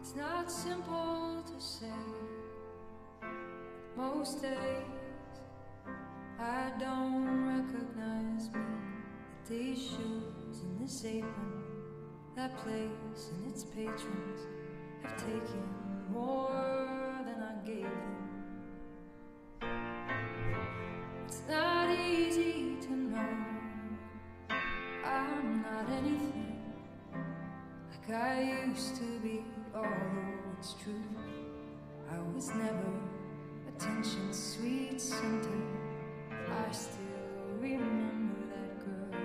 It's not simple to say. Most days I don't recognize me. These shoes and this apron, that place and its patrons have taken more than I gave them. It's not easy to know I'm not anything like I used to be, although it's true I was never attention's sweet center. I still remember that girl.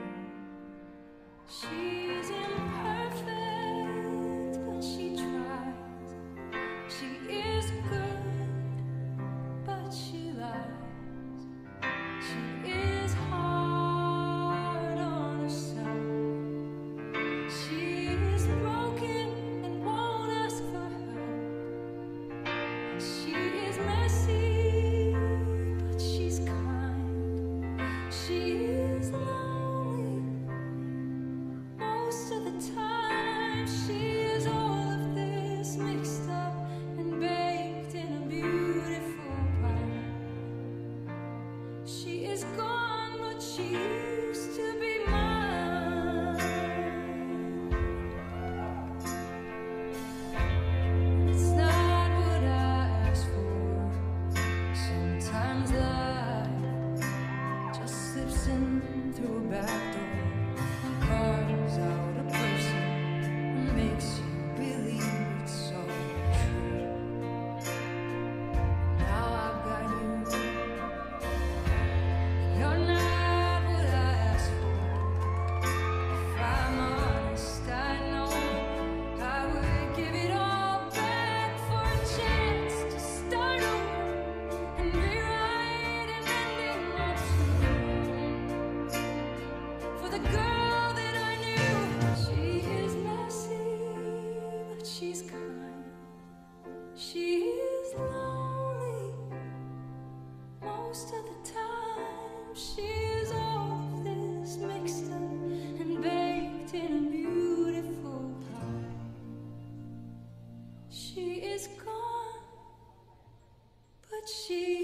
She's imperfect, but she tries. She is good, but she lies. She is hard on herself. She is broken and won't ask for help. She is messy, but she's kind. She is lonely most of the time. She is all of this mixed up and baked in a beautiful pie. She is gone, but she used to be mine. It's not what I asked for. Sometimes life just slips in through a back door and carves out a person and makes you believe it's so true. Now I've got you. You're not what I asked for. If I'm honest, I know I would give it all back for a chance to start over and rewrite an ending or two. For the girl that I knew, she is messy, but she's kind. She is lonely most of the time. She is all of this mixed up and baked in a beautiful pie. She is gone, but she